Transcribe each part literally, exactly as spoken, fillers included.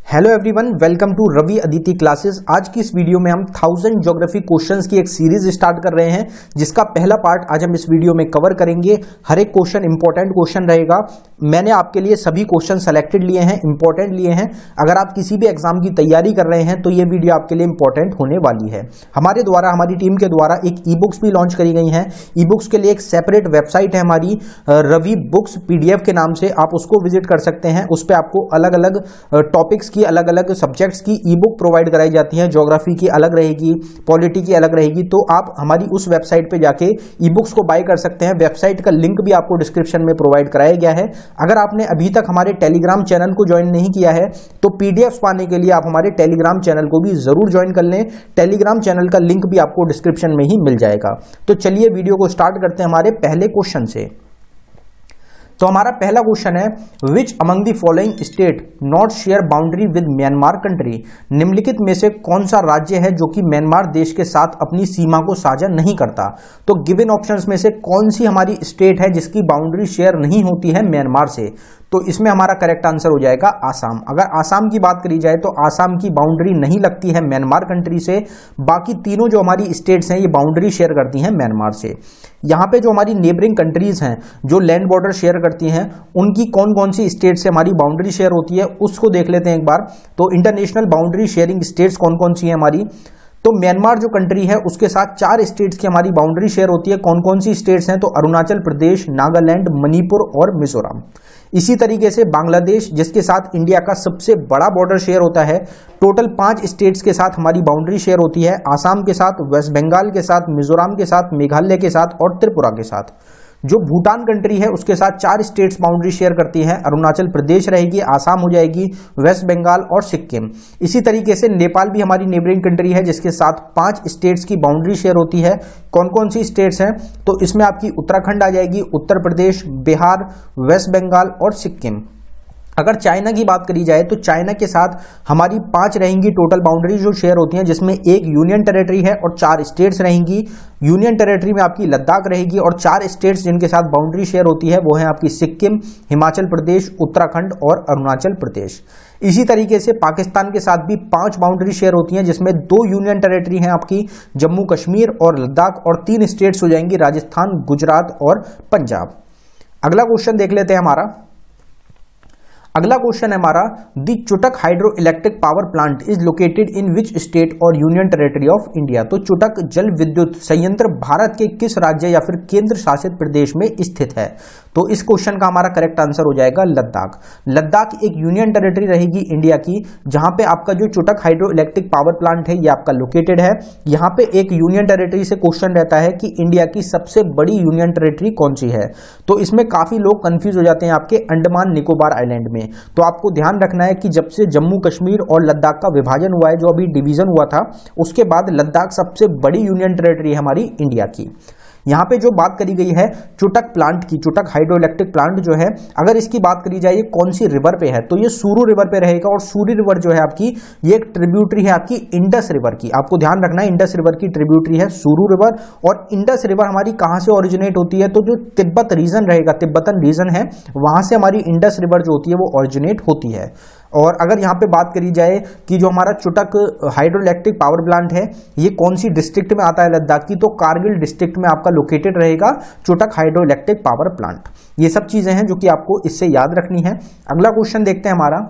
Hello everyone, welcome to Ravi Aditi classes. आज की इस वीडियो में हम थाउजेंड ज्योग्राफी क्वेश्चंस की एक सीरीज स्टार्ट कर रहे हैं, जिसका पहला पार्ट आज हम इस वीडियो में कवर करेंगे। हर एक क्वेश्चन इंपॉर्टेंट क्वेश्चन रहेगा। मैंने आपके लिए सभी क्वेश्चन सेलेक्टेड लिए हैं, इंपॉर्टेंट लिए हैं। अगर आप किसी भी एग्जाम की तैयारी कर रहे हैं तो ये वीडियो आपके लिए इंपॉर्टेंट होने वाली है। हमारे द्वारा, हमारी टीम के द्वारा एक ई बुक्स भी लॉन्च करी गई हैं। ई बुक्स के लिए एक सेपरेट वेबसाइट है हमारी, रवि बुक्स पीडीएफ के नाम से, आप उसको विजिट कर सकते हैं। उस पर आपको अलग अलग टॉपिक्स की, अलग अलग सब्जेक्ट्स की ई बुक प्रोवाइड कराई जाती है। ज्योग्राफी की अलग रहेगी, पॉलिटी की अलग रहेगी। तो आप हमारी उस वेबसाइट पे जाके ई बुक्स को बाय कर सकते हैं। वेबसाइट का लिंक भी आपको डिस्क्रिप्शन में प्रोवाइड कराया गया है। अगर आपने अभी तक हमारे टेलीग्राम चैनल को ज्वाइन नहीं किया है तो पीडीएफ पाने के लिए आप हमारे टेलीग्राम चैनल को भी जरूर ज्वाइन कर लें। टेलीग्राम चैनल का लिंक भी आपको डिस्क्रिप्शन में ही मिल जाएगा। तो चलिए वीडियो को स्टार्ट करते हैं हमारे पहले क्वेश्चन से। तो हमारा पहला क्वेश्चन है, which among the following state not share boundary with Myanmar country. निम्नलिखित में से कौन सा राज्य है जो कि म्यांमार देश के साथ अपनी सीमा को साझा नहीं करता। तो गिवन ऑप्शंस में से कौन सी हमारी स्टेट है जिसकी बाउंड्री शेयर नहीं होती है म्यांमार से। तो इसमें हमारा करेक्ट आंसर हो जाएगा आसाम। अगर आसाम की बात करी जाए तो आसाम की बाउंड्री नहीं लगती है म्यांमार कंट्री से। बाकी तीनों जो हमारी स्टेट्स हैं ये बाउंड्री शेयर करती हैं म्यांमार से। यहाँ पे जो हमारी नेबरिंग कंट्रीज हैं जो लैंड बॉर्डर शेयर करती हैं, उनकी कौन कौन सी स्टेट से हमारी बाउंड्री शेयर होती है उसको देख लेते हैं एक बार। तो इंटरनेशनल बाउंड्री शेयरिंग स्टेट्स कौन कौन सी है हमारी, तो म्यांमार जो कंट्री है उसके साथ चार स्टेट्स की हमारी बाउंड्री शेयर होती है। कौन कौन सी स्टेट्स हैं, तो अरुणाचल प्रदेश, नागालैंड, मणिपुर और मिजोरम। इसी तरीके से बांग्लादेश, जिसके साथ इंडिया का सबसे बड़ा बॉर्डर शेयर होता है, टोटल पांच स्टेट्स के साथ हमारी बाउंड्री शेयर होती है। आसाम के साथ, वेस्ट बंगाल के साथ, मिजोरम के साथ, मेघालय के साथ और त्रिपुरा के साथ। जो भूटान कंट्री है उसके साथ चार स्टेट्स बाउंड्री शेयर करती हैं। अरुणाचल प्रदेश रहेगी, आसाम हो जाएगी, वेस्ट बंगाल और सिक्किम। इसी तरीके से नेपाल भी हमारी नेबरिंग कंट्री है जिसके साथ पांच स्टेट्स की बाउंड्री शेयर होती है। कौन कौन सी स्टेट्स हैं, तो इसमें आपकी उत्तराखंड आ जाएगी, उत्तर प्रदेश, बिहार, वेस्ट बंगाल और सिक्किम। अगर चाइना की बात करी जाए तो चाइना के साथ हमारी पांच रहेंगी टोटल बाउंड्री जो शेयर होती हैं, जिसमें एक यूनियन टेरिटरी है और चार स्टेट्स रहेंगी। यूनियन टेरिटरी में आपकी लद्दाख रहेगी और चार स्टेट्स जिनके साथ बाउंड्री शेयर होती है वो है आपकी सिक्किम, हिमाचल प्रदेश, उत्तराखंड और अरुणाचल प्रदेश। इसी तरीके से पाकिस्तान के साथ भी पांच बाउंड्री शेयर होती हैं, जिसमें दो यूनियन टेरिटरी हैं आपकी जम्मू कश्मीर और लद्दाख, और तीन स्टेट्स हो जाएंगी राजस्थान, गुजरात और पंजाब। अगला क्वेश्चन देख लेते हैं हमारा। अगला क्वेश्चन है हमारा, the Chutak hydro electric power plant is located in which state और यूनियन टेरिटरी ऑफ इंडिया। तो चुटक जल विद्युत संयंत्र भारत के किस राज्य या फिर केंद्र शासित प्रदेश में स्थित है। तो इस क्वेश्चन का हमारा करेक्ट आंसर हो जाएगा लद्दाख। लद्दाख एक यूनियन टेरिटरी रहेगी इंडिया की, जहां पे आपका जो Chutak hydro electric power plant है ये आपका लोकेटेड है। यहाँ पे एक यूनियन टेरिटरी से क्वेश्चन रहता है कि इंडिया की सबसे बड़ी यूनियन टेरिटरी कौन सी है। तो इसमें काफी लोग कंफ्यूज हो जाते हैं आपके अंडमान निकोबार आइलैंड में। तो आपको ध्यान रखना है कि जब से जम्मू कश्मीर और लद्दाख का विभाजन हुआ है, जो अभी डिवीजन हुआ था, उसके बाद लद्दाख सबसे बड़ी यूनियन टेरिटरी है हमारी इंडिया की। यहाँ पे जो बात करी गई है चुटक प्लांट की, चुटक हाइड्रो इलेक्ट्रिक प्लांट जो है, अगर इसकी बात करी जाए ये कौन सी रिवर पे है, तो ये सूरू रिवर पे रहेगा। और सूरी रिवर जो है आपकी, ये एक ट्रिब्यूटरी है आपकी इंडस रिवर की। आपको ध्यान रखना है इंडस रिवर की ट्रिब्यूटरी है सूरू रिवर। और इंडस रिवर हमारी कहाँ से ओरिजिनेट होती है, तो जो तिब्बत रीजन रहेगा, तिब्बतन रीजन है, वहां से हमारी इंडस रिवर जो होती है वो ओरिजिनेट होती है। और अगर यहाँ पे बात करी जाए कि जो हमारा Chutak hydro electric power plant है ये कौन सी डिस्ट्रिक्ट में आता है लद्दाख की, तो कारगिल डिस्ट्रिक्ट में आपका लोकेटेड रहेगा Chutak hydro electric power plant. ये सब चीजें हैं जो कि आपको इससे याद रखनी है। अगला क्वेश्चन देखते हैं हमारा।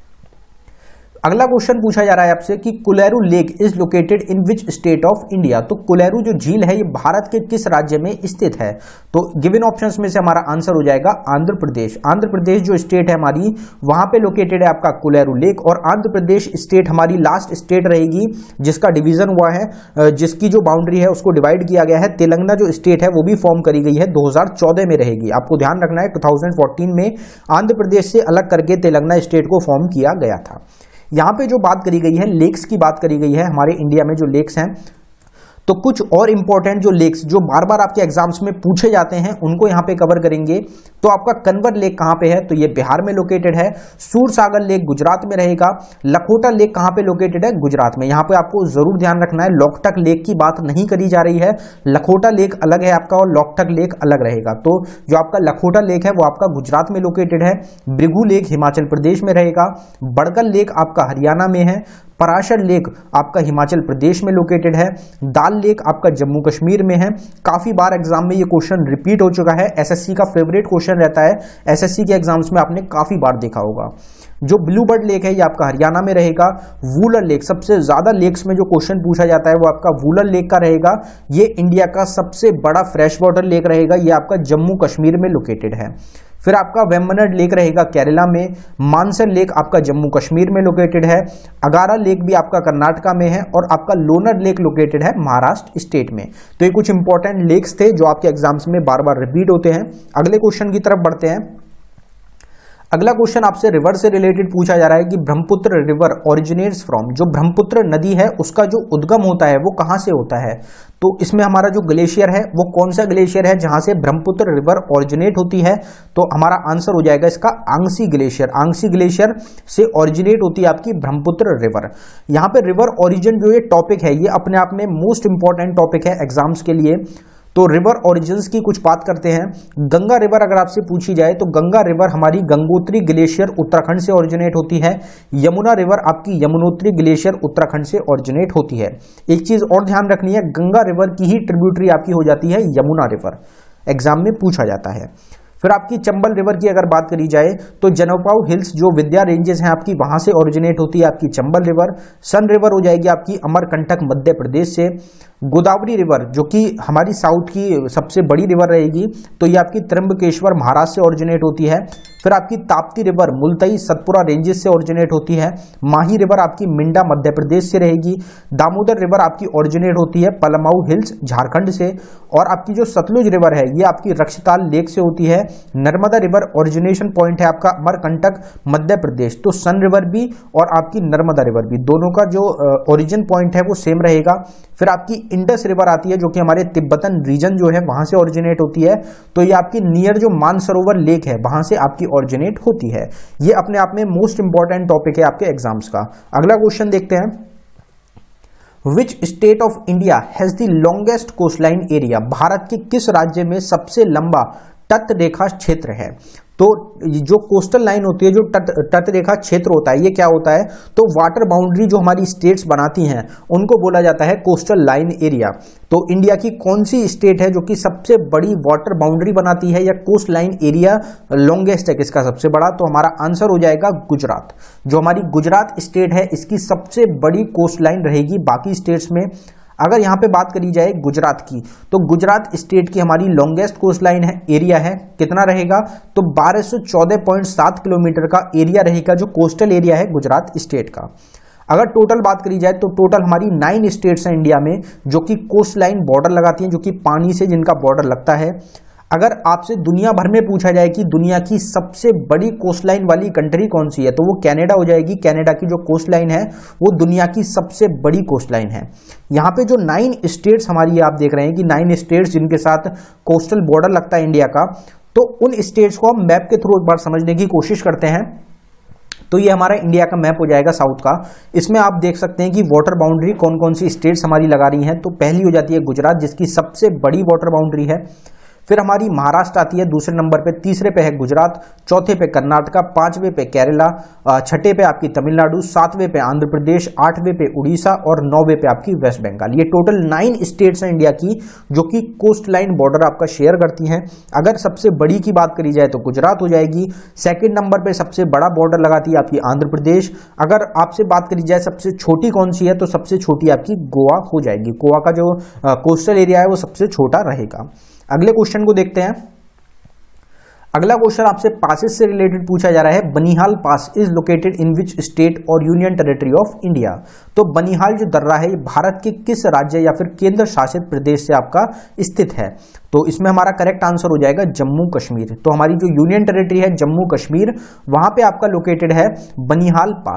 अगला क्वेश्चन पूछा जा रहा है आपसे कि Kolleru lake is located in which state of India. तो कुलेरू जो झील है ये भारत के किस राज्य में स्थित है। तो गिवन ऑप्शंस में से हमारा आंसर हो जाएगा आंध्र प्रदेश। आंध्र प्रदेश जो स्टेट है हमारी, वहां पे लोकेटेड है आपका कुलेरू लेक। और आंध्र प्रदेश स्टेट हमारी लास्ट स्टेट रहेगी जिसका डिवीजन हुआ है, जिसकी जो बाउंड्री है उसको डिवाइड किया गया है। तेलंगाना जो स्टेट है वो भी फॉर्म करी गई है, दो हजार चौदह में रहेगी। आपको ध्यान रखना है टू थाउजेंड फोर्टीन में आंध्र प्रदेश से अलग करके तेलंगाना स्टेट को फॉर्म किया गया था। यहाँ पे जो बात करी गई है लेक्स की बात करी गई है, हमारे इंडिया में जो लेक्स हैं, तो कुछ और इंपॉर्टेंट जो लेक्स जो बार बार आपके एग्जाम्स में पूछे जाते हैं उनको यहाँ पे कवर करेंगे। तो आपका कन्वर लेक कहाँ पे है, तो ये बिहार में लोकेटेड है। सूरसागर लेक गुजरात में रहेगा। लखोटा लेक कहाँ पे लोकेटेड है, गुजरात में। यहाँ पे आपको जरूर ध्यान रखना है, लोकटक लेक की बात नहीं करी जा रही है, लखोटा लेक अलग है आपका और लोकटक लेक अलग रहेगा। तो जो आपका लखोटा लेक है वो आपका गुजरात में लोकेटेड है। भृगु लेक हिमाचल प्रदेश में रहेगा। बड़गल लेक आपका हरियाणा में है। पराशर लेक आपका हिमाचल प्रदेश में लोकेटेड है। दाल लेक आपका जम्मू कश्मीर में है। काफी बार एग्जाम में ये क्वेश्चन रिपीट हो चुका है, एसएससी का फेवरेट क्वेश्चन रहता है, एसएससी के एग्जाम्स में आपने काफी बार देखा होगा। जो ब्लू बर्ड लेक है ये आपका हरियाणा में रहेगा। वूलर लेक, सबसे ज्यादा लेक्स में जो क्वेश्चन पूछा जाता है वो आपका वूलर लेक का रहेगा। ये इंडिया का सबसे बड़ा फ्रेश वाटर लेक रहेगा, ये आपका जम्मू कश्मीर में लोकेटेड है। फिर आपका वेम्बनाड लेक रहेगा केरला में। मानसन लेक आपका जम्मू कश्मीर में लोकेटेड है। अगारा लेक भी आपका कर्नाटका में है और आपका लोनर लेक लोकेटेड है महाराष्ट्र स्टेट में। तो ये कुछ इंपॉर्टेंट लेक्स थे जो आपके एग्जाम्स में बार बार रिपीट होते हैं। अगले क्वेश्चन की तरफ बढ़ते हैं। अगला क्वेश्चन आपसे रिवर से रिलेटेड पूछा जा रहा है कि ब्रह्मपुत्र रिवर ओरिजिनेट्स फ्रॉम, जो ब्रह्मपुत्र नदी है उसका जो उद्गम होता है वो कहां से होता है। तो इसमें हमारा जो ग्लेशियर है वो कौन सा ग्लेशियर है जहां से ब्रह्मपुत्र रिवर ओरिजिनेट होती है, तो हमारा आंसर हो जाएगा इसका आंगसी ग्लेशियर। आंगसी ग्लेशियर से ओरिजिनेट होती है आपकी ब्रह्मपुत्र रिवर। यहाँ पे रिवर ओरिजिन जो ये टॉपिक है ये अपने आप में मोस्ट इंपॉर्टेंट टॉपिक है एग्जाम्स के लिए। तो रिवर ओरिजिन्स की कुछ बात करते हैं। गंगा रिवर अगर आपसे पूछी जाए तो गंगा रिवर हमारी गंगोत्री ग्लेशियर उत्तराखंड से ओरिजिनेट होती है। यमुना रिवर आपकी यमुनोत्री ग्लेशियर उत्तराखंड से ओरिजिनेट होती है। एक चीज और ध्यान रखनी है, गंगा रिवर की ही ट्रिब्यूटरी आपकी हो जाती है यमुना रिवर, एग्जाम में पूछा जाता है। फिर आपकी चंबल रिवर की अगर बात करी जाए तो जनोपाव हिल्स जो विंध्या रेंजेस हैं आपकी वहां से ओरिजिनेट होती है आपकी चंबल रिवर। सन रिवर हो जाएगी आपकी अमरकंटक मध्य प्रदेश से। गोदावरी रिवर जो कि हमारी साउथ की सबसे बड़ी रिवर रहेगी तो ये आपकी त्र्यंबकेश्वर महाराष्ट्र से ओरिजिनेट होती है। फिर आपकी ताप्ती रिवर मुल्तई सतपुरा रेंजेस से ओरिजिनेट होती है। माही रिवर आपकी मिंडा मध्य प्रदेश से रहेगी। दामोदर रिवर आपकी ओरिजिनेट होती है पलमाऊ हिल्स झारखंड से। और आपकी जो सतलुज रिवर है ये आपकी रक्षताल लेक से होती है। नर्मदा रिवर ओरिजिनेशन पॉइंट है आपका अमरकंटक मध्य प्रदेश। तो सन रिवर भी और आपकी नर्मदा रिवर भी दोनों का जो ओरिजिन पॉइंट है वो सेम रहेगा। फिर आपकी इंडस रिवर आती है जो कि हमारे तिब्बतन रीजन जो है वहां से ओरिजिनेट होती है। तो ये आपकी नियर जो मानसरोवर लेक है वहां से आपकी ओरिजिनेट होती है। ये अपने आप में मोस्ट इंपॉर्टेंट टॉपिक है आपके एग्जाम्स का। अगला क्वेश्चन देखते हैं। Which state of India has the longest coastline area, Bharat के किस राज्य में सबसे लंबा तट रेखा क्षेत्र है। तो जो कोस्टल लाइन होती है, जो तट तट रेखा क्षेत्र होता है, ये क्या होता है, तो वाटर बाउंड्री जो हमारी स्टेट्स बनाती हैं उनको बोला जाता है कोस्टल लाइन एरिया। तो इंडिया की कौन सी स्टेट है जो कि सबसे बड़ी वाटर बाउंड्री बनाती है या कोस्ट लाइन एरिया लॉन्गेस्ट है किसका सबसे बड़ा, तो हमारा आंसर हो जाएगा गुजरात। जो हमारी गुजरात स्टेट है इसकी सबसे बड़ी कोस्ट लाइन रहेगी बाकी स्टेट्स में। अगर यहां पे बात करी जाए गुजरात की तो गुजरात स्टेट की हमारी लॉन्गेस्ट कोस्ट लाइन है एरिया है कितना रहेगा, तो बारह सौ चौदह पॉइंट सात किलोमीटर का एरिया रहेगा जो कोस्टल एरिया है गुजरात स्टेट का। अगर टोटल बात करी जाए तो टोटल हमारी नाइन स्टेट्स हैं इंडिया में जो कि कोस्ट लाइन बॉर्डर लगाती हैं, जो कि पानी से जिनका बॉर्डर लगता है। अगर आपसे दुनिया भर में पूछा जाए कि दुनिया की सबसे बड़ी कोस्ट लाइन वाली कंट्री कौन सी है तो वो कनाडा हो जाएगी। कनाडा की जो कोस्ट लाइन है वो दुनिया की सबसे बड़ी कोस्ट लाइन है। यहाँ पे जो नाइन स्टेट्स हमारी आप देख रहे हैं कि नाइन स्टेट्स जिनके साथ कोस्टल बॉर्डर लगता है इंडिया का, तो उन स्टेट्स को हम मैप के थ्रू एक बार समझने की कोशिश करते हैं। तो ये हमारा इंडिया का मैप हो जाएगा साउथ का। इसमें आप देख सकते हैं कि वाटर बाउंड्री कौन कौन सी स्टेट्स हमारी लगा रही हैं। तो पहली हो जाती है गुजरात जिसकी सबसे बड़ी वाटर बाउंड्री है। फिर हमारी महाराष्ट्र आती है दूसरे नंबर पे, तीसरे पे है गुजरात, चौथे पे कर्नाटका, पांचवे पे केरला, छठे पे आपकी तमिलनाडु, सातवें पे आंध्र प्रदेश, आठवें पे उड़ीसा और नौवे पे आपकी वेस्ट बंगाल। ये टोटल नाइन स्टेट्स हैं इंडिया की जो कि कोस्ट लाइन बॉर्डर आपका शेयर करती हैं। अगर सबसे बड़ी की बात करी जाए तो गुजरात हो जाएगी। सेकेंड नंबर पे सबसे बड़ा बॉर्डर लगाती है आपकी आंध्र प्रदेश। अगर आपसे बात करी जाए सबसे छोटी कौन सी है तो सबसे छोटी आपकी गोवा हो जाएगी। गोवा का जो कोस्टल एरिया है वो सबसे छोटा रहेगा। अगले क्वेश्चन को देखते हैं। अगला क्वेश्चन आपसे पासेस से रिलेटेड पूछा जा रहा है। Banihal pass is located in which state और यूनियन टेरिटरी ऑफ इंडिया। तो बनिहाल जो दर्रा है ये भारत के किस राज्य या फिर केंद्र शासित प्रदेश से आपका स्थित है, तो इसमें हमारा करेक्ट आंसर हो जाएगा जम्मू कश्मीर। तो हमारी जो यूनियन टेरिटरी है जम्मू कश्मीर, वहां पे आपका लोकेटेड है बनिहाल पास।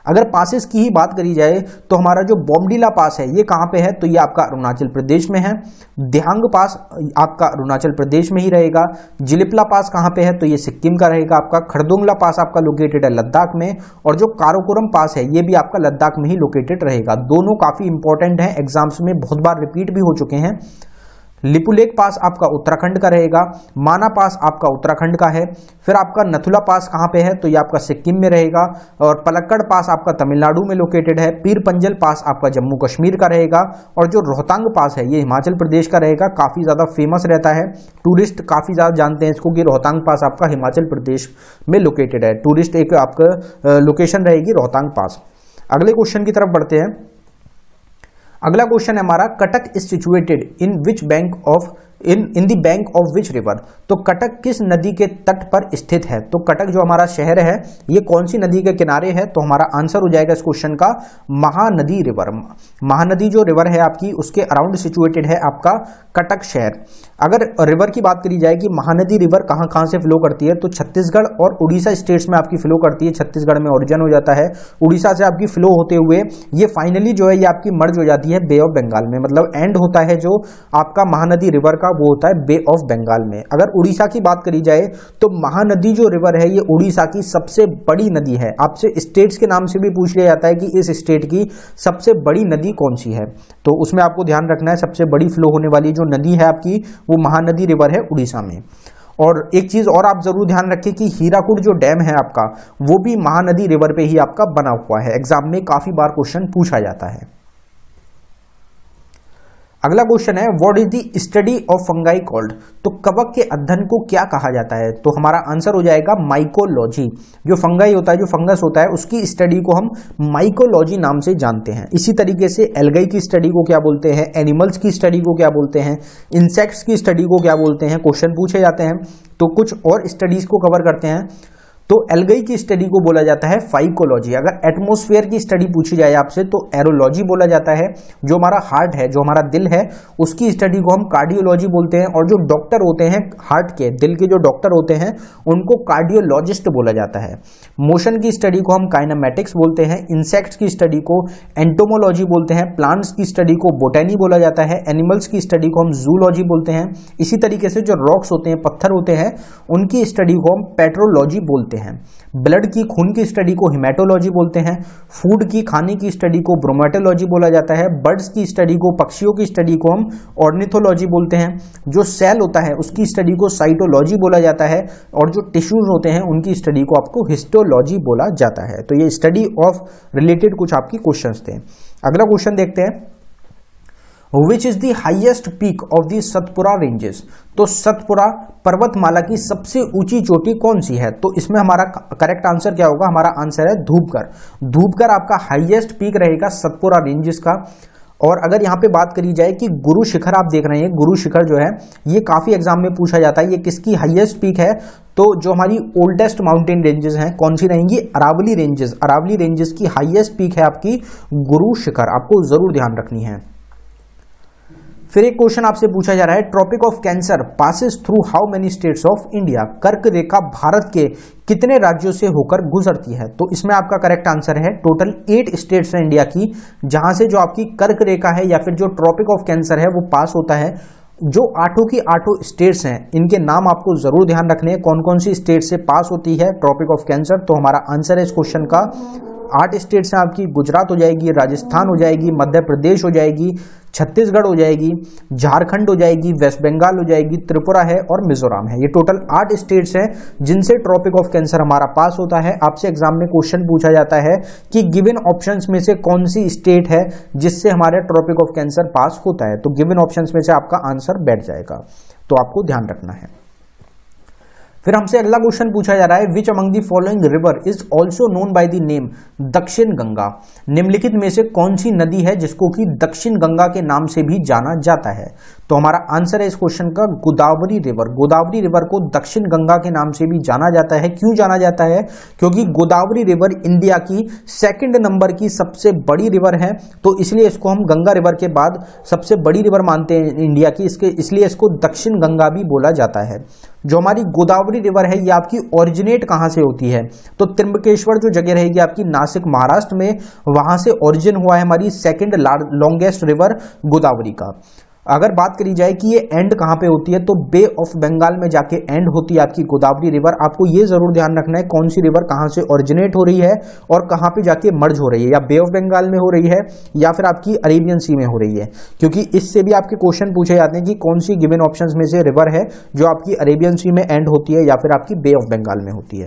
अगर पासेस की ही बात करी जाए तो हमारा जो बोमडीला पास है ये कहाँ पे है, तो ये आपका अरुणाचल प्रदेश में है। दिहांग पास आपका अरुणाचल प्रदेश में ही रहेगा। जिलिपला पास कहाँ पे है, तो ये सिक्किम का रहेगा आपका। खरदुंगला पास आपका लोकेटेड है लद्दाख में, और जो काराकोरम पास है ये भी आपका लद्दाख में ही लोकेटेड रहेगा। दोनों काफी इंपॉर्टेंट है, एग्जाम्स में बहुत बार रिपीट भी हो चुके हैं। लिपुलेख पास आपका उत्तराखंड का रहेगा। माना पास आपका उत्तराखंड का है। फिर आपका नथुला पास कहाँ पे है, तो ये आपका सिक्किम में रहेगा। और पलक्कड़ पास आपका तमिलनाडु में लोकेटेड है। पीर पंजल पास आपका जम्मू कश्मीर का रहेगा। और जो रोहतांग पास है ये हिमाचल प्रदेश का रहेगा। काफी ज्यादा फेमस रहता है, टूरिस्ट काफी ज्यादा जानते हैं इसको कि रोहतांग पास आपका हिमाचल प्रदेश में लोकेटेड है। टूरिस्ट एक आपका लोकेशन रहेगी रोहतांग पास। अगले क्वेश्चन की तरफ बढ़ते हैं। अगला क्वेश्चन है हमारा, Cuttack is situated in which bank of in in the bank of which river. तो कटक किस नदी के तट पर स्थित है। तो कटक जो हमारा शहर है ये कौन सी नदी के किनारे है, तो हमारा आंसर हो जाएगा इस क्वेश्चन का महानदी रिवर। महानदी जो रिवर है आपकी उसके अराउंड सिचुएटेड है आपका कटक शहर। अगर रिवर की बात करी जाए कि महानदी रिवर कहां कहां से फ्लो करती है, तो छत्तीसगढ़ और उड़ीसा स्टेट्स में आपकी फ्लो करती है। छत्तीसगढ़ में ओरिजिन हो जाता है, उड़ीसा से आपकी फ्लो होते हुए ये फाइनली जो है ये आपकी मर्ज हो जाती है बे ऑफ बंगाल में। मतलब एंड होता है जो आपका महानदी रिवर का वो होता है बे ऑफ बंगाल में। अगर उड़ीसा की बात करी जाए तो महानदी जो रिवर है ये उड़ीसा की सबसे बड़ी नदी है। आपसे स्टेट्स के नाम से भी पूछ लिया जाता है कि इस स्टेट की सबसे बड़ी नदी कौन सी है, तो उसमें आपको ध्यान रखना है सबसे बड़ी फ्लो होने वाली जो नदी है आपकी वो महानदी रिवर है उड़ीसा में। और एक चीज और आप जरूर ध्यान रखें कि हीराकुड जो डैम है आपका वो भी महानदी रिवर पे ही आपका बना हुआ है। एग्जाम में काफी बार क्वेश्चन पूछा जाता है। अगला क्वेश्चन है, what is the study of fungi called. तो कवक के अध्ययन को क्या कहा जाता है, तो हमारा आंसर हो जाएगा माइकोलॉजी। जो फंगाई होता है, जो फंगस होता है उसकी स्टडी को हम माइकोलॉजी नाम से जानते हैं। इसी तरीके से एल्गाई की स्टडी को क्या बोलते हैं, एनिमल्स की स्टडी को क्या बोलते हैं, इंसेक्ट्स की स्टडी को क्या बोलते हैं, क्वेश्चन पूछे जाते हैं। तो कुछ और स्टडीज को कवर करते हैं। तो एल्गाई की स्टडी को बोला जाता है फाइकोलॉजी। अगर एटमॉस्फेयर की स्टडी पूछी जाए आपसे तो एरोलॉजी बोला जाता है। जो हमारा हार्ट है, जो हमारा दिल है, उसकी स्टडी को हम कार्डियोलॉजी बोलते हैं। और जो डॉक्टर होते हैं हार्ट के, दिल के जो डॉक्टर होते हैं उनको कार्डियोलॉजिस्ट बोला जाता है। मोशन की स्टडी को हम काइनेमेटिक्स बोलते हैं। इंसेक्ट्स की स्टडी को एंटोमोलॉजी बोलते हैं। प्लांट्स की स्टडी को बोटेनी बोला जाता है। एनिमल्स की स्टडी को हम जूलॉजी बोलते हैं। इसी तरीके से जो रॉक्स होते हैं, पत्थर होते हैं, उनकी स्टडी को हम पेट्रोलॉजी बोलते हैं। ब्लड की, खून की स्टडी को हिमेटोलॉजी बोलते हैं। फूड की, खाने की स्टडी को ब्रोमेटोलॉजी बोला जाता है। बर्ड्स की स्टडी को, पक्षियों की स्टडी को हम ऑर्निथोलॉजी बोलते हैं। जो सेल होता है उसकी स्टडी को साइटोलॉजी बोला जाता है। और जो टिश्यूज होते हैं उनकी स्टडी को आपको हिस्टोलॉजी बोला जाता है। तो ये स्टडी ऑफ रिलेटेड कुछ आपकी क्वेश्चंस थे। अगला क्वेश्चन देखते हैं, Which is the highest peak of the Satpura ranges. तो सतपुरा पर्वतमाला की सबसे ऊंची चोटी कौन सी है, तो इसमें हमारा करेक्ट आंसर क्या होगा, हमारा आंसर है धूपगढ़। धूपगढ़ आपका हाईएस्ट पीक रहेगा सतपुरा रेंजेस का। और अगर यहाँ पे बात करी जाए कि गुरु शिखर आप देख रहे हैं, गुरु शिखर जो है ये काफी एग्जाम में पूछा जाता है, ये किसकी हाईएस्ट पीक है, तो जो हमारी ओल्डेस्ट माउंटेन रेंजेस हैं कौन सी रहेंगी, अरावली रेंजेस। अरावली रेंजेस की हाईएस्ट पीक है आपकी गुरु शिखर, आपको जरूर ध्यान रखनी है। फिर एक क्वेश्चन आपसे पूछा जा रहा है, tropic of cancer passes through how many states of India. कर्क रेखा भारत के कितने राज्यों से होकर गुजरती है, तो इसमें आपका करेक्ट आंसर है टोटल एट स्टेट्स है इंडिया की, जहां से जो आपकी कर्क रेखा है या फिर जो ट्रॉपिक ऑफ कैंसर है वो पास होता है। जो आठों की आठों स्टेट्स हैं इनके नाम आपको जरूर ध्यान रखने हैं, कौन कौन सी स्टेट से पास होती है ट्रॉपिक ऑफ कैंसर। तो हमारा आंसर है इस क्वेश्चन का आठ स्टेट्स हैं आपकी, गुजरात हो जाएगी, राजस्थान हो जाएगी, मध्य प्रदेश हो जाएगी, छत्तीसगढ़ हो जाएगी, झारखंड हो जाएगी, वेस्ट बंगाल हो जाएगी, त्रिपुरा है और मिजोरम है। ये टोटल आठ स्टेट्स हैं जिनसे ट्रॉपिक ऑफ कैंसर हमारा पास होता है। आपसे एग्जाम में क्वेश्चन पूछा जाता है कि गिवन ऑप्शंस में से कौन सी स्टेट है जिससे हमारे ट्रॉपिक ऑफ कैंसर पास होता है, तो गिवन ऑप्शंस में से आपका आंसर बैठ जाएगा, तो आपको ध्यान रखना है। फिर हमसे अगला क्वेश्चन पूछा जा रहा है, which among the following river is also known by the name Dakshin Ganga. निम्नलिखित में से कौन सी नदी है जिसको कि दक्षिण गंगा के नाम से भी जाना जाता है, तो हमारा आंसर है इस क्वेश्चन का गोदावरी रिवर। गोदावरी रिवर को दक्षिण गंगा के नाम से भी जाना जाता है। क्यों जाना जाता है? क्योंकि गोदावरी रिवर इंडिया की सेकंड नंबर की सबसे बड़ी रिवर है, तो इसलिए इसको हम गंगा रिवर के बाद सबसे बड़ी रिवर मानते हैं इंडिया की, इसके इसलिए इसको दक्षिण गंगा भी बोला जाता है। जो हमारी गोदावरी रिवर है ये आपकी ओरिजिनेट कहां से होती है? तो त्र्यंबकेश्वर जो जगह रहेगी आपकी नासिक महाराष्ट्र में, वहां से ओरिजिन हुआ है हमारी सेकंड लॉन्गेस्ट रिवर गोदावरी का। अगर बात करी जाए कि ये एंड कहां पे होती है, तो बे ऑफ बंगाल में जाके एंड होती है आपकी गोदावरी रिवर। आपको ये जरूर ध्यान रखना है कौन सी रिवर कहां से ओरिजिनेट हो रही है और कहां पे जाके मर्ज हो रही है, या बे ऑफ बंगाल में हो रही है या फिर आपकी अरेबियन सी में हो रही है, क्योंकि इससे भी आपके क्वेश्चन पूछे जाते हैं कि कौन सी गिवन ऑप्शंस में से रिवर है जो आपकी अरेबियन सी में एंड होती है या फिर आपकी बे ऑफ बंगाल में होती है।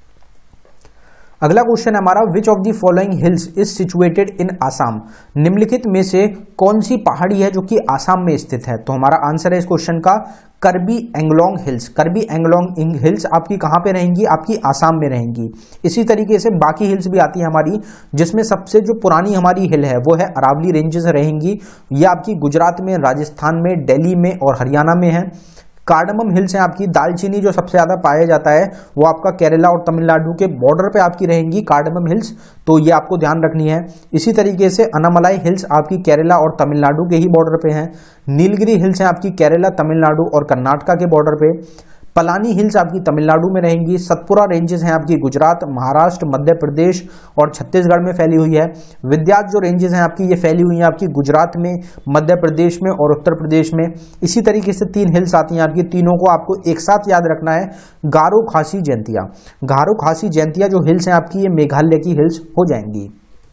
अगला क्वेश्चन है हमारा, which of the following hills is situated in Assam? निम्नलिखित में से कौन सी पहाड़ी है जो कि आसाम में स्थित है? तो हमारा आंसर है इस क्वेश्चन का करबी एंगलोंग हिल्स। करबी एंगलोंग हिल्स आपकी कहां पे रहेंगी? आपकी आसाम में रहेंगी। इसी तरीके से बाकी हिल्स भी आती है हमारी, जिसमें सबसे जो पुरानी हमारी हिल है वो है अरावली रेंजेस रहेंगी। ये आपकी गुजरात में, राजस्थान में, दिल्ली में और हरियाणा में है। कार्डमम हिल्स है आपकी, दालचीनी जो सबसे ज्यादा पाया जाता है वो आपका केरला और तमिलनाडु के बॉर्डर पे आपकी रहेंगी कार्डमम हिल्स, तो ये आपको ध्यान रखनी है। इसी तरीके से अनामलाई हिल्स आपकी केरला और तमिलनाडु के ही बॉर्डर पे हैं। नीलगिरी हिल्स है आपकी केरला, तमिलनाडु और कर्नाटका के बॉर्डर पे। पलानी हिल्स आपकी तमिलनाडु में रहेंगी। सतपुरा रेंजेस हैं आपकी गुजरात, महाराष्ट्र, मध्य प्रदेश और छत्तीसगढ़ में फैली हुई है। विंध्याचल जो रेंजेस हैं आपकी ये फैली हुई हैं आपकी गुजरात में, मध्य प्रदेश में और उत्तर प्रदेश में। इसी तरीके से तीन हिल्स आती हैं आपकी, तीनों को आपको एक साथ याद रखना है, गारो खासी जयंतिया। गारो खासी जयंतिया जो हिल्स हैं आपकी ये मेघालय की हिल्स हो जाएंगी।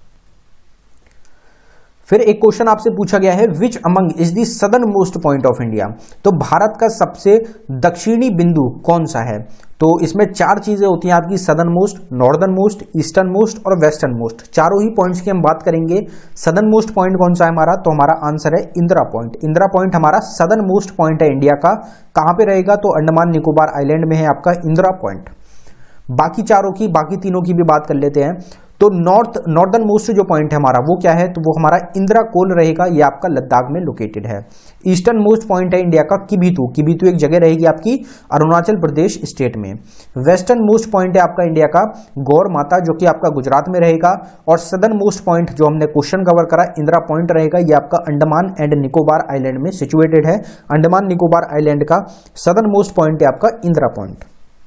फिर एक क्वेश्चन आपसे पूछा गया है, which among is the southern most point of India? तो भारत का सबसे दक्षिणी बिंदु कौन सा है? तो इसमें चार चीजें होती हैं आपकी, southern most, northern most, eastern most और वेस्टर्न मोस्ट। चारों ही पॉइंट्स की हम बात करेंगे। सदर्न मोस्ट पॉइंट कौन सा है हमारा? तो हमारा आंसर है इंदिरा पॉइंट। इंदिरा पॉइंट हमारा सदर्न मोस्ट पॉइंट है इंडिया का। कहां पे रहेगा? तो अंडमान निकोबार आइलैंड में है आपका इंदिरा पॉइंट। बाकी चारों की, बाकी तीनों की भी बात कर लेते हैं। तो नॉर्थ नॉर्दर्न मोस्ट जो पॉइंट है हमारा वो क्या है? तो वो हमारा इंदिरा कोल रहेगा, ये आपका लद्दाख में लोकेटेड है। ईस्टर्न मोस्ट पॉइंट है इंडिया का किबिथु। किबिथु एक जगह रहेगी आपकी अरुणाचल प्रदेश स्टेट में। वेस्टर्न मोस्ट पॉइंट है आपका इंडिया का गौर माता, जो कि आपका गुजरात में रहेगा। और सदर्न मोस्ट पॉइंट जो हमने क्वेश्चन कवर करा इंदिरा पॉइंट रहेगा, ये आपका अंडमान एंड निकोबार आइलैंड में सिचुएटेड है। अंडमान निकोबार आइलैंड का सदर्न मोस्ट पॉइंट है आपका इंदिरा पॉइंट।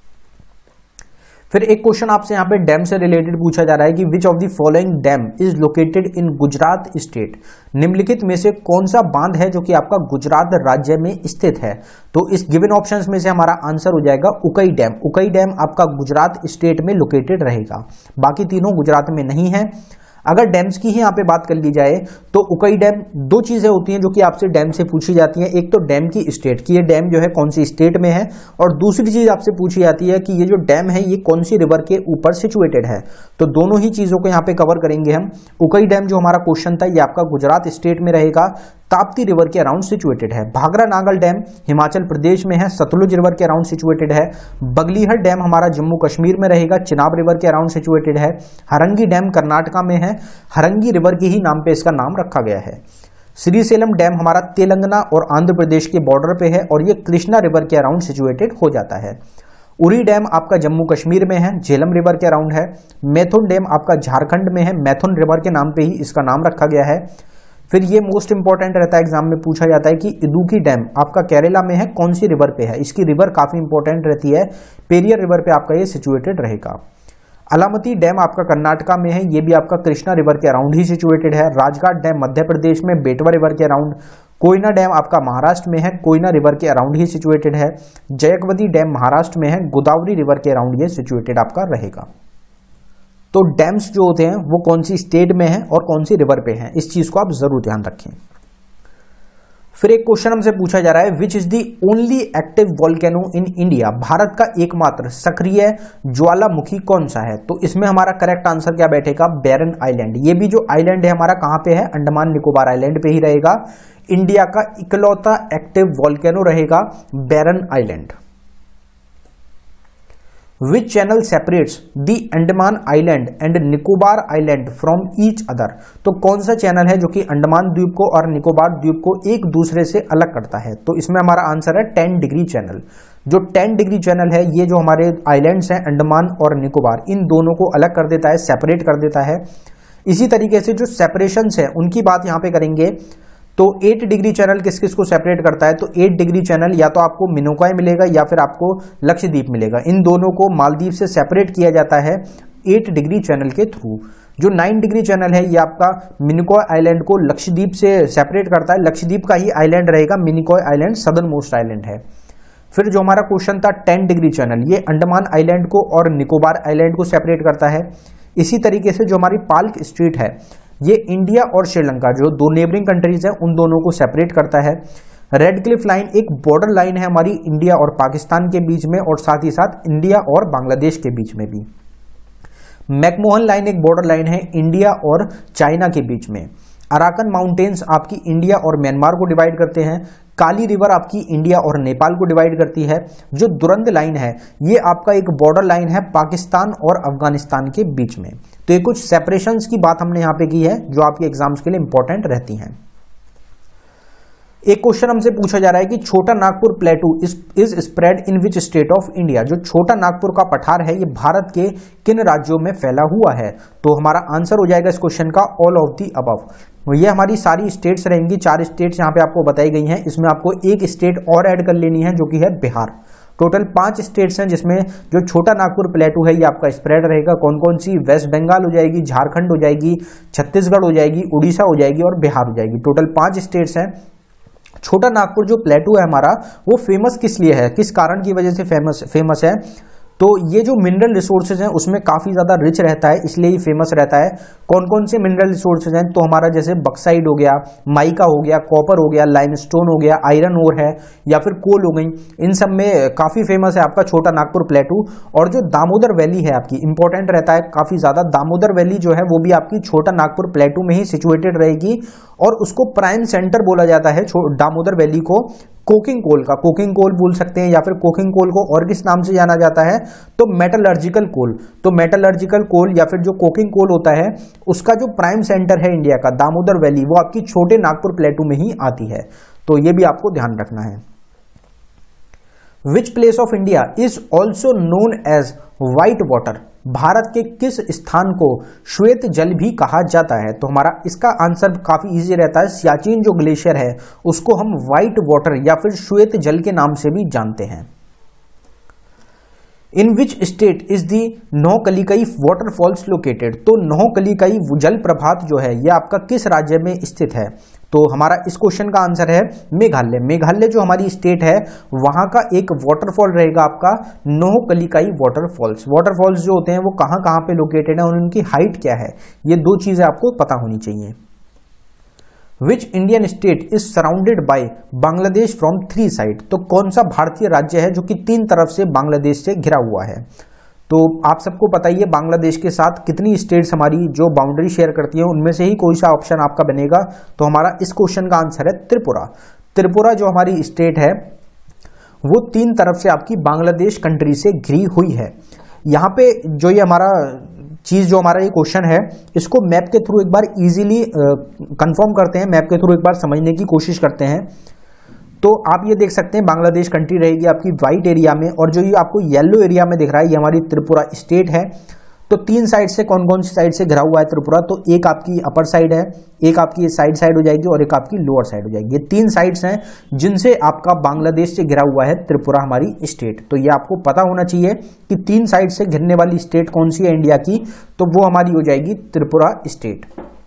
फिर एक क्वेश्चन आपसे यहाँ पे डैम से रिलेटेड पूछा जा रहा है कि which of the following dam is located in Gujarat state? निम्नलिखित में से कौन सा बांध है जो कि आपका गुजरात राज्य में स्थित है? तो इस गिवन ऑप्शंस में से हमारा आंसर हो जाएगा उकई डैम। उकई डैम आपका गुजरात स्टेट में लोकेटेड रहेगा, बाकी तीनों गुजरात में नहीं है। अगर डैम्स की ही यहाँ पे बात कर ली जाए तो उकई डैम, दो चीजें होती हैं जो कि आपसे डैम से पूछी जाती हैं। एक तो डैम की स्टेट की, ये डैम जो है कौन सी स्टेट में है, और दूसरी चीज आपसे पूछी जाती है कि ये जो डैम है ये कौन सी रिवर के ऊपर सिचुएटेड है। तो दोनों ही चीजों को यहाँ पे कवर करेंगे हम। उकई डैम जो हमारा क्वेश्चन था ये आपका गुजरात स्टेट में रहेगा, ताप्ती रिवर के अराउंड सिचुएटेड है। भाखरा नागल डैम हिमाचल प्रदेश में है, सतलुज रिवर के अराउंड सिचुएटेड है। बगलीहर डैम हमारा जम्मू कश्मीर में रहेगा, चिनाब रिवर के अराउंड सिचुएटेड है। हरंगी डैम कर्नाटका में है, हरंगी रिवर के ही नाम पे इसका नाम रखा गया है। श्रीसेलम डैम हमारा तेलंगाना और आंध्र प्रदेश के बॉर्डर पे है और ये कृष्णा रिवर के अराउंड सिचुएटेड हो जाता है। उरी डैम आपका जम्मू कश्मीर में है, झेलम रिवर के अराउंड है। मैथुन डैम आपका झारखंड में है, मैथुन रिवर के नाम पे ही इसका नाम रखा गया है। फिर ये मोस्ट इंपॉर्टेंट रहता है, एग्जाम में पूछा जाता है कि इदुकी डैम आपका केरला में है, कौन सी रिवर पे है? इसकी रिवर काफी इंपॉर्टेंट रहती है, पेरियर रिवर पे आपका ये सिचुएटेड रहेगा। अलामती डैम आपका कर्नाटका में है, ये भी आपका कृष्णा रिवर के अराउंड ही सिचुएटेड है। राजघाट डैम मध्य प्रदेश में, बेटवा रिवर के अराउंड। कोयना डैम आपका महाराष्ट्र में है, कोयना रिवर के अराउंड ही सिचुएटेड है। जयकवती डैम महाराष्ट्र में है, गोदावरी रिवर के अराउंड ये सिचुएटेड आपका रहेगा। तो डैम्स जो होते हैं वो कौन सी स्टेट में है और कौन सी रिवर पे है, इस चीज को आप जरूर ध्यान रखें। फिर एक क्वेश्चन हमसे पूछा जा रहा है, which is the only active volcano in India? Bharat का एकमात्र सक्रिय ज्वालामुखी कौन सा है? तो इसमें हमारा करेक्ट आंसर क्या बैठेगा? Barren island. ये भी जो आइलैंड है हमारा कहां पे है? अंडमान निकोबार आइलैंड पे ही रहेगा। इंडिया का इकलौता एक्टिव वॉल्केनो रहेगा Barren island. Which channel separates the Andaman island and Nicobar island from each other. तो कौन सा चैनल है जो कि अंडमान द्वीप को और निकोबार द्वीप को एक दूसरे से अलग करता है? तो इसमें हमारा आंसर है टेन डिग्री चैनल। जो टेन डिग्री चैनल है ये जो हमारे आइलैंड्स हैं अंडमान और निकोबार, इन दोनों को अलग कर देता है, सेपरेट कर देता है। इसी तरीके से जो सेपरेशंस है उनकी बात यहां पे करेंगे तो एट डिग्री चैनल किस किस को सेपरेट करता है? तो एट डिग्री चैनल या तो आपको मिनिकॉय मिलेगा या फिर आपको लक्षद्वीप मिलेगा। इन दोनों को मालदीव से सेपरेट किया जाता है एट डिग्री चैनल के थ्रू। जो नाइन डिग्री चैनल है ये आपका मिनिकॉय आइलैंड को लक्षद्वीप से सेपरेट करता है। लक्षद्वीप का ही आइलैंड रहेगा, Minicoy island southern most island है। फिर जो हमारा क्वेश्चन था टेन डिग्री चैनल, ये अंडमान आइलैंड को और निकोबार आइलैंड को सेपरेट करता है। इसी तरीके से जो हमारी पाल्क स्ट्रेट है ये इंडिया और श्रीलंका जो दो नेबरिंग कंट्रीज हैं उन दोनों को सेपरेट करता है। रेड क्लिफ लाइन एक बॉर्डर लाइन है हमारी इंडिया और पाकिस्तान के बीच में और साथ ही साथ इंडिया और बांग्लादेश के बीच में भी। मैकमोहन लाइन एक बॉर्डर लाइन है इंडिया और चाइना के बीच में। अराकन माउंटेन्स आपकी इंडिया और म्यांमार को डिवाइड करते हैं। काली रिवर आपकी इंडिया और नेपाल को डिवाइड करती है। जो दुरंत लाइन है ये आपका एक बॉर्डर लाइन है पाकिस्तान और अफगानिस्तान के बीच में। तो ये कुछ सेपरेशंस की बात हमने यहां पे की है जो आपके एग्जाम्स के लिए इंपॉर्टेंट रहती हैं। एक क्वेश्चन हमसे पूछा जा रहा है कि Chota Nagpur plateau is spread in which state of India. जो छोटा नागपुर का पठार है ये भारत के किन राज्यों में फैला हुआ है? तो हमारा आंसर हो जाएगा इस क्वेश्चन का ऑल ऑफ दी अबव। ये हमारी सारी स्टेट्स रहेंगी, चार स्टेट्स यहाँ पे आपको बताई गई हैं। इसमें आपको एक स्टेट और ऐड कर लेनी है जो कि है बिहार। टोटल पांच स्टेट्स हैं जिसमें जो छोटा नागपुर प्लेटू है ये आपका स्प्रेड रहेगा। कौन कौन सी? वेस्ट बंगाल हो जाएगी, झारखंड हो जाएगी, छत्तीसगढ़ हो जाएगी, उड़ीसा हो जाएगी और बिहार हो जाएगी। टोटल पांच स्टेट्स हैं। छोटा नागपुर जो प्लेटू है हमारा वो फेमस किस लिए है, किस कारण की वजह से फेमस फेमस है? तो ये जो मिनरल रिसोर्सेज हैं उसमें काफी ज्यादा रिच रहता है, इसलिए ही फेमस रहता है। कौन कौन से मिनरल रिसोर्सेज हैं? तो हमारा जैसे बक्साइड हो गया, माइका हो गया, कॉपर हो गया, लाइमस्टोन हो गया, आयरन ओर है या फिर कोल हो गई, इन सब में काफी फेमस है आपका छोटा नागपुर प्लेटू। और जो दामोदर वैली है आपकी इंपॉर्टेंट रहता है काफी ज्यादा। दामोदर वैली जो है वो भी आपकी छोटा नागपुर प्लेटू में ही सिचुएटेड रहेगी और उसको प्राइम सेंटर बोला जाता है दामोदर वैली को। कोकिंग कोल का, कोकिंग कोल बोल सकते हैं या फिर कोकिंग कोल को और किस नाम से जाना जाता है? तो मेटलर्जिकल कोल। तो मेटलर्जिकल कोल या फिर जो कोकिंग कोल होता है उसका जो प्राइम सेंटर है इंडिया का दामोदर वैली वो आपकी छोटे नागपुर प्लेटू में ही आती है। तो ये भी आपको ध्यान रखना है। Which place of India is also known as white water. Bharat के किस स्थान को श्वेत जल भी कहा जाता है? तो हमारा इसका आंसर काफी इजी रहता है। सियाचिन जो ग्लेशियर है उसको हम व्हाइट वाटर या फिर श्वेत जल के नाम से भी जानते हैं। In which state is the Nohkalikai waterfalls located. तो नौकलिकई जल प्रपात जो है यह आपका किस राज्य में स्थित है? तो हमारा इस क्वेश्चन का आंसर है मेघालय। मेघालय जो हमारी स्टेट है वहां का एक वाटरफॉल रहेगा आपका नौकलिकई वाटरफॉल्स। वाटरफॉल्स जो होते हैं वो कहां कहां पे लोकेटेड है और उनकी हाइट क्या है, ये दो चीजें आपको पता होनी चाहिए। Which Indian state is surrounded by Bangladesh from three side. तो कौन सा भारतीय राज्य है जो कि तीन तरफ से बांग्लादेश से घिरा हुआ है? तो आप सबको पता ही है बांग्लादेश के साथ कितनी स्टेट्स हमारी जो बाउंड्री शेयर करती है, उनमें से ही कोई सा ऑप्शन आपका बनेगा। तो हमारा इस क्वेश्चन का आंसर है त्रिपुरा। त्रिपुरा जो हमारी स्टेट है वो तीन तरफ से आपकी बांग्लादेश कंट्री से घिरी हुई है। यहाँ पे जो ये हमारा चीज जो हमारा ये क्वेश्चन है इसको मैप के थ्रू एक बार इजीली कंफर्म करते हैं, मैप के थ्रू एक बार समझने की कोशिश करते हैं। तो आप ये देख सकते हैं बांग्लादेश कंट्री रहेगी आपकी व्हाइट एरिया में और जो ये आपको येलो एरिया में दिख रहा है ये हमारी त्रिपुरा स्टेट है। तो तीन साइड से कौन कौन सी साइड से घिरा हुआ है त्रिपुरा? तो एक आपकी अपर साइड है, एक आपकी साइड साइड हो जाएगी और एक आपकी लोअर साइड हो जाएगी। ये तीन साइड्स हैं जिनसे आपका बांग्लादेश से घिरा हुआ है त्रिपुरा हमारी स्टेट। तो ये आपको पता होना चाहिए कि तीन साइड से घिरने वाली स्टेट कौन सी है इंडिया की, तो वो हमारी हो जाएगी त्रिपुरा स्टेट।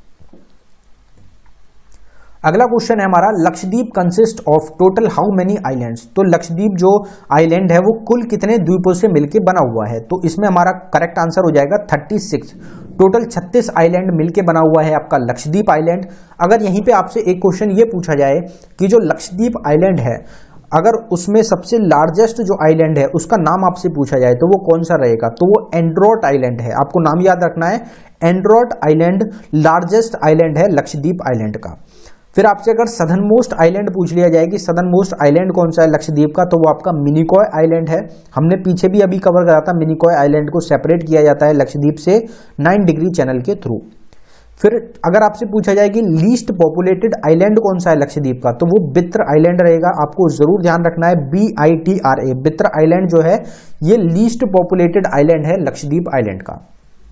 अगला क्वेश्चन है हमारा Lakshadweep consist of total how many islands. तो लक्षद्वीप जो आइलैंड है वो कुल कितने द्वीपों से मिलकर बना हुआ है? तो इसमें हमारा करेक्ट आंसर हो जाएगा छत्तीस। टोटल छत्तीस आइलैंड मिलकर बना हुआ है आपका लक्षद्वीप आइलैंड। अगर यहीं पे आपसे एक क्वेश्चन ये पूछा जाए कि जो लक्षद्वीप आइलैंड है अगर उसमें सबसे लार्जेस्ट जो आइलैंड है उसका नाम आपसे पूछा जाए तो वो कौन सा रहेगा? तो वो एंड्रोट आइलैंड है। आपको नाम याद रखना है, एंड्रोट आइलैंड लार्जेस्ट आइलैंड है लक्षद्वीप आइलैंड का। फिर आपसे अगर सदर्न मोस्ट आइलैंड पूछ लिया जाए कि सदर्न मोस्ट आइलैंड कौन सा है लक्षद्वीप का, तो वो आपका मिनिकॉय आइलैंड है। हमने पीछे भी अभी कवर करा था, मिनिकॉय आइलैंड को सेपरेट किया जाता है लक्षद्वीप से नाइन डिग्री चैनल के थ्रू। फिर अगर आपसे पूछा जाए कि लीस्ट पॉपुलेटेड आइलैंड कौन सा है लक्षद्वीप का, तो वो बित्र आइलैंड रहेगा। आपको जरूर ध्यान रखना है, B I T R A, Bitra island जो है ये लीस्ट पॉपुलेटेड आइलैंड है लक्षद्वीप आइलैंड का।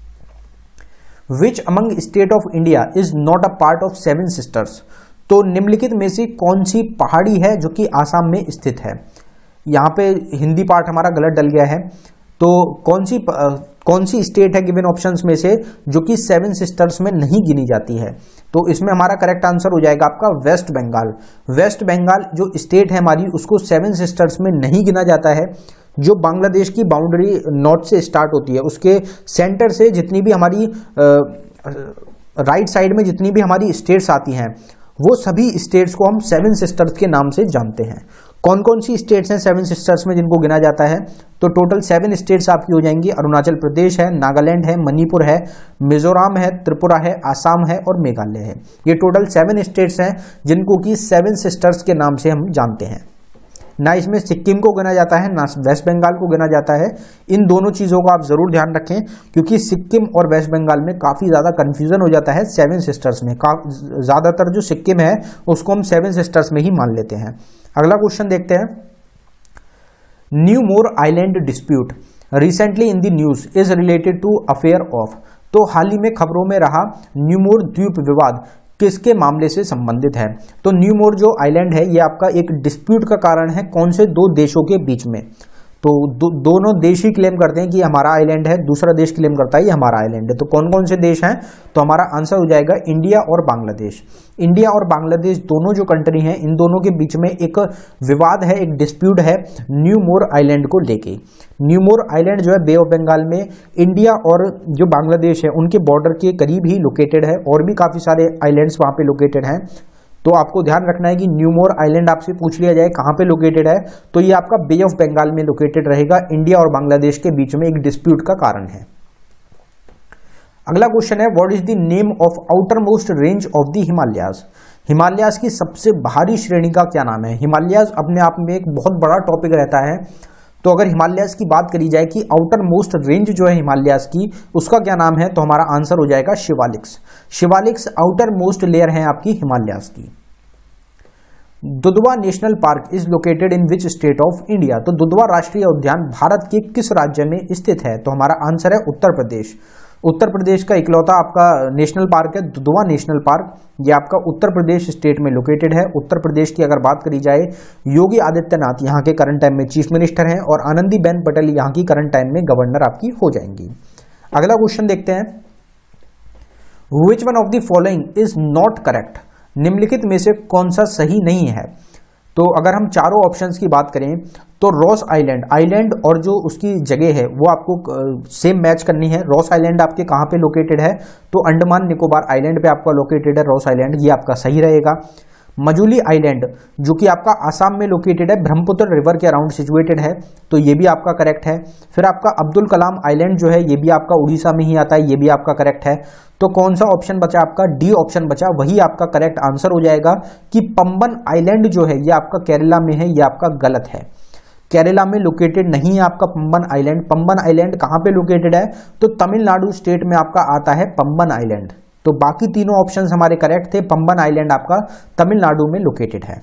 Which among state of India is not a part of seven sisters, तो निम्नलिखित में से कौन सी पहाड़ी है जो कि आसाम में स्थित है। यहां पे हिंदी पार्ट हमारा गलत डल गया है, तो कौन सी कौन सी स्टेट है गिवन ऑप्शंस में से जो कि सेवन सिस्टर्स में नहीं गिनी जाती है, तो इसमें हमारा करेक्ट आंसर हो जाएगा आपका वेस्ट बंगाल। वेस्ट बंगाल जो स्टेट है हमारी, उसको सेवन सिस्टर्स में नहीं गिना जाता है। जो बांग्लादेश की बाउंड्री नॉर्थ से स्टार्ट होती है, उसके सेंटर से जितनी भी हमारी राइट साइड में जितनी भी हमारी स्टेट्स आती हैं, वो सभी स्टेट्स को हम सेवन सिस्टर्स के नाम से जानते हैं। कौन कौन सी स्टेट्स हैं सेवन सिस्टर्स में जिनको गिना जाता है, तो टोटल सेवन स्टेट्स आपकी हो जाएंगी। अरुणाचल प्रदेश है, नागालैंड है, मणिपुर है, मिजोरम है, त्रिपुरा है, आसाम है और मेघालय है। ये टोटल सेवन स्टेट्स हैं जिनको कि सेवन सिस्टर्स के नाम से हम जानते हैं। ना इसमें सिक्किम को गिना जाता है, ना वेस्ट बंगाल को गिना जाता है। इन दोनों चीजों को आप जरूर ध्यान रखें, क्योंकि सिक्किम और वेस्ट बंगाल में काफी ज्यादा कंफ्यूजन हो जाता है सेवन सिस्टर्स में। ज्यादातर जो सिक्किम है उसको हम सेवन सिस्टर्स में ही मान लेते हैं। अगला क्वेश्चन देखते हैं। New Moore island dispute recently in the news is related to affair of, तो हाल ही में खबरों में रहा न्यूमोर द्वीप विवाद किसके मामले से संबंधित है। तो न्यूमोर जो आइलैंड है ये आपका एक डिस्प्यूट का कारण है, कौन से दो देशों के बीच में, तो दो, दोनों देश ही क्लेम करते हैं कि हमारा आइलैंड है, दूसरा देश क्लेम करता है ये हमारा आइलैंड है। तो कौन कौन से देश हैं, तो हमारा आंसर हो जाएगा इंडिया और बांग्लादेश। इंडिया और बांग्लादेश दोनों जो कंट्री हैं, इन दोनों के बीच में एक विवाद है, एक डिस्प्यूट है न्यू मोर आइलैंड को लेके। न्यू मोर आइलैंड जो है बे ऑफ बंगाल में इंडिया और जो बांग्लादेश है उनके बॉर्डर के करीब ही लोकेटेड है, और भी काफी सारे आइलैंड्स वहां पे लोकेटेड हैं। तो आपको ध्यान रखना है कि न्यू मोर आइलैंड आपसे पूछ लिया जाए कहां पे लोकेटेड है, तो ये आपका बे ऑफ बंगाल में लोकेटेड रहेगा। इंडिया और बांग्लादेश के बीच में एक डिस्प्यूट का कारण है। अगला क्वेश्चन है, what is the name of outer most range of the Himalayas. Himalayas की सबसे बाहरी श्रेणी का क्या नाम है। हिमालयाज अपने आप में एक बहुत बड़ा टॉपिक रहता है, तो अगर हिमालयाज की बात करी जाए कि आउटर मोस्ट रेंज जो है हिमालयाज की, उसका क्या नाम है, तो हमारा आंसर हो जाएगा Shivaliks. Shivaliks outer most layer है आपकी हिमालयाज की। Dudhwa national park is located in which state of India, तो दुधवा राष्ट्रीय उद्यान भारत के किस राज्य में स्थित है, तो हमारा आंसर है उत्तर प्रदेश। उत्तर प्रदेश का इकलौता आपका नेशनल पार्क है दुधवा नेशनल पार्क, ये आपका उत्तर प्रदेश स्टेट में लोकेटेड है। उत्तर प्रदेश की अगर बात करी जाए, योगी आदित्यनाथ यहाँ के करंट टाइम में चीफ मिनिस्टर हैं और आनंदीबेन पटेल यहाँ की करंट टाइम में गवर्नर आपकी हो जाएंगी। अगला क्वेश्चन देखते हैं, which one of the following is not correct, निम्नलिखित में से कौन सा सही नहीं है। तो अगर हम चारों ऑप्शंस की बात करें, तो रॉस आइलैंड आइलैंड और जो उसकी जगह है वो आपको सेम मैच करनी है। रॉस आइलैंड आपके कहाँ पे लोकेटेड है, तो अंडमान निकोबार आइलैंड पे आपका लोकेटेड है रॉस आइलैंड, ये आपका सही रहेगा। मजुली आइलैंड जो कि आपका आसाम में लोकेटेड है, ब्रह्मपुत्र रिवर के अराउंड सिचुएटेड है, तो ये भी आपका करेक्ट है। फिर आपका अब्दुल कलाम आइलैंड जो है ये भी आपका उड़ीसा में ही आता है, ये भी आपका करेक्ट है। तो कौन सा ऑप्शन बचा आपका, डी ऑप्शन बचा, वही आपका करेक्ट आंसर हो जाएगा कि पंबन आइलैंड जो है ये आपका केरला में है, ये आपका गलत है। केरला में लोकेटेड नहीं है आपका पंबन आइलैंड। पंबन आइलैंड कहां पे लोकेटेड है, तो तमिलनाडु स्टेट में आपका आता है पंबन आइलैंड। तो बाकी तीनों ऑप्शंस हमारे करेक्ट थे, पंबन आइलैंड आपका तमिलनाडु में लोकेटेड है।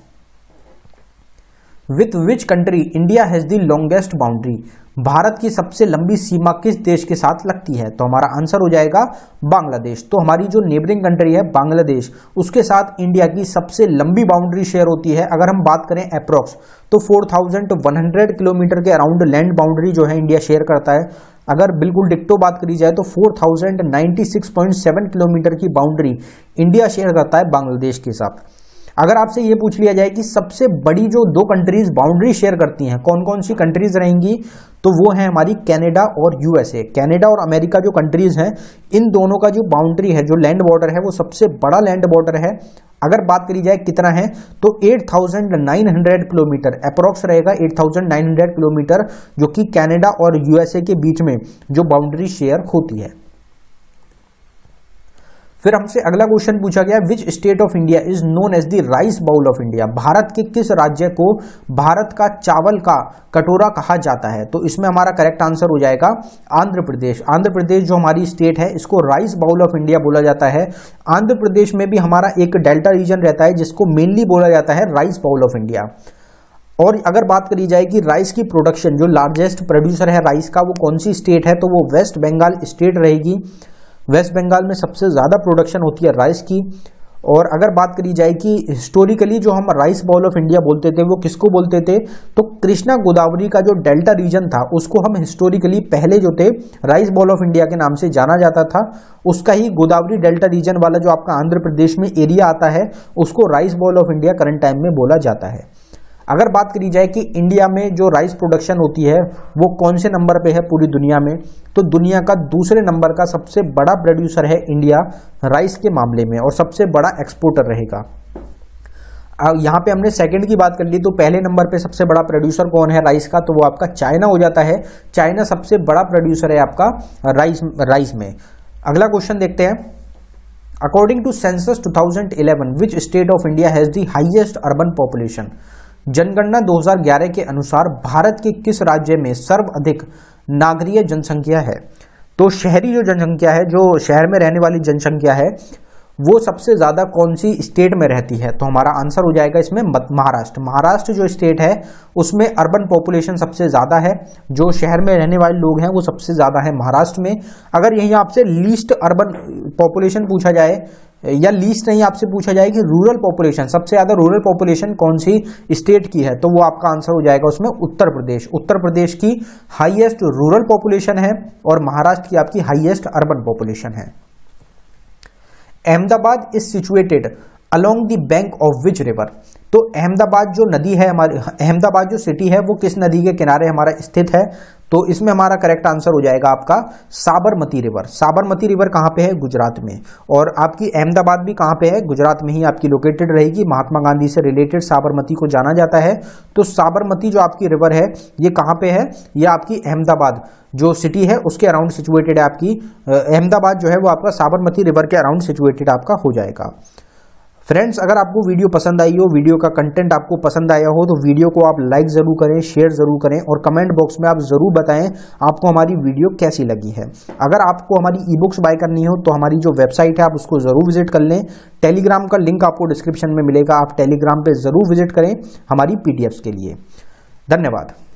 With which country India has the longest boundary, Bharat की सबसे लंबी सीमा किस देश के साथ लगती है, तो हमारा आंसर हो जाएगा बांग्लादेश। तो हमारी जो नेबरिंग कंट्री है बांग्लादेश, उसके साथ इंडिया की सबसे लंबी बाउंड्री शेयर होती है। अगर हम बात करें अप्रोक्स, तो चार हज़ार एक सौ किलोमीटर के अराउंड लैंड बाउंड्री जो है इंडिया शेयर करता है। अगर बिल्कुल डिक्टो बात करी जाए तो चार हज़ार छियानवे पॉइंट सात किलोमीटर की बाउंड्री इंडिया शेयर करता है बांग्लादेश के साथ। अगर आपसे ये पूछ लिया जाए कि सबसे बड़ी जो दो कंट्रीज बाउंड्री शेयर करती हैं कौन कौन सी कंट्रीज रहेंगी, तो वो है हमारी कनाडा और यूएसए। कनाडा और अमेरिका जो कंट्रीज हैं, इन दोनों का जो बाउंड्री है, जो लैंड बॉर्डर है, वो सबसे बड़ा लैंड बॉर्डर है। अगर बात करी जाए कितना है, तो आठ हज़ार नौ सौ किलोमीटर अप्रोक्स रहेगा, आठ हज़ार नौ सौ किलोमीटर, जो कि कनाडा और यूएसए के बीच में जो बाउंड्री शेयर होती है। फिर हमसे अगला क्वेश्चन पूछा गया, which state of India is known as the rice bowl of India. Bharat के किस राज्य को भारत का चावल का कटोरा कहा जाता है? तो इसमें हमारा करेक्ट आंसर हो जाएगा आंध्र प्रदेश। आंध्र प्रदेश जो हमारी स्टेट है इसको राइस बाउल ऑफ इंडिया बोला जाता है। आंध्र प्रदेश में भी हमारा एक डेल्टा रीजन रहता है जिसको मेनली बोला जाता है राइस बाउल ऑफ इंडिया। और अगर बात करी जाए कि राइस की प्रोडक्शन, जो लार्जेस्ट प्रोड्यूसर है राइस का, वो कौन सी स्टेट है, तो वो वेस्ट बंगाल स्टेट रहेगी। वेस्ट बंगाल में सबसे ज़्यादा प्रोडक्शन होती है राइस की। और अगर बात करी जाए कि हिस्टोरिकली जो हम राइस बाउल ऑफ इंडिया बोलते थे वो किसको बोलते थे, तो कृष्णा गोदावरी का जो डेल्टा रीजन था उसको हम हिस्टोरिकली पहले जो थे राइस बाउल ऑफ इंडिया के नाम से जाना जाता था। उसका ही गोदावरी डेल्टा रीजन वाला जो आपका आंध्र प्रदेश में एरिया आता है उसको rice bowl of India current time में बोला जाता है। अगर बात करी जाए कि इंडिया में जो राइस प्रोडक्शन होती है वो कौन से नंबर पे है पूरी दुनिया में, तो दुनिया का दूसरे नंबर का सबसे बड़ा प्रोड्यूसर है इंडिया राइस के मामले में, और सबसे बड़ा एक्सपोर्टर रहेगा। यहाँ पे हमने सेकंड की बात कर ली, तो पहले नंबर पे सबसे बड़ा प्रोड्यूसर कौन है राइस का, तो वो आपका चाइना हो जाता है। चाइना सबसे बड़ा प्रोड्यूसर है आपका राइस राइस में। अगला क्वेश्चन देखते हैं, according to census two thousand eleven which state of India has the highest urban population. जनगणना दो हज़ार ग्यारह के अनुसार भारत के किस राज्य में सर्वाधिक नागरिक जनसंख्या है? तो शहरी जो जनसंख्या है, जो शहर में रहने वाली जनसंख्या है, वो सबसे ज्यादा कौन सी स्टेट में रहती है? तो हमारा आंसर हो जाएगा इसमें महाराष्ट्र। महाराष्ट्र जो स्टेट है उसमें अर्बन पॉपुलेशन सबसे ज्यादा है, जो शहर में रहने वाले लोग हैं वो सबसे ज्यादा है महाराष्ट्र में। अगर यही आपसे लीस्ट अर्बन पॉपुलेशन पूछा जाए, या लीस्ट नहीं आपसे पूछा जाए कि रूरल पॉपुलेशन, सबसे ज्यादा रूरल पॉपुलेशन कौन सी स्टेट की है, तो वो आपका आंसर हो जाएगा उसमें उत्तर प्रदेश। उत्तर प्रदेश की हाईएस्ट रूरल पॉपुलेशन है और महाराष्ट्र की आपकी हाईएस्ट अर्बन पॉपुलेशन है। Ahmedabad is situated along the bank of which river. तो अहमदाबाद जो नदी है हमारी, अहमदाबाद जो सिटी है वो किस नदी के किनारे हमारा स्थित है? तो इसमें हमारा करेक्ट आंसर हो जाएगा आपका साबरमती रिवर। साबरमती रिवर कहाँ पे है? गुजरात में। और आपकी अहमदाबाद भी कहाँ पे है? गुजरात में ही आपकी लोकेटेड रहेगी। महात्मा गांधी से रिलेटेड साबरमती को जाना जाता है। तो साबरमती जो आपकी रिवर है ये कहाँ पे है? ये आपकी अहमदाबाद जो सिटी है उसके अराउंड सिचुएटेड है। आपकी अहमदाबाद जो है वो आपका साबरमती रिवर के अराउंड सिचुएटेड आपका हो जाएगा। फ्रेंड्स, अगर आपको वीडियो पसंद आई हो, वीडियो का कंटेंट आपको पसंद आया हो, तो वीडियो को आप लाइक जरूर करें, शेयर जरूर करें, और कमेंट बॉक्स में आप जरूर बताएं आपको हमारी वीडियो कैसी लगी है। अगर आपको हमारी ई बुक्स बाय करनी हो तो हमारी जो वेबसाइट है आप उसको जरूर विजिट कर लें। टेलीग्राम का लिंक आपको डिस्क्रिप्शन में मिलेगा, आप टेलीग्राम पे जरूर विजिट करें हमारी पीडीएफ्स के लिए। धन्यवाद।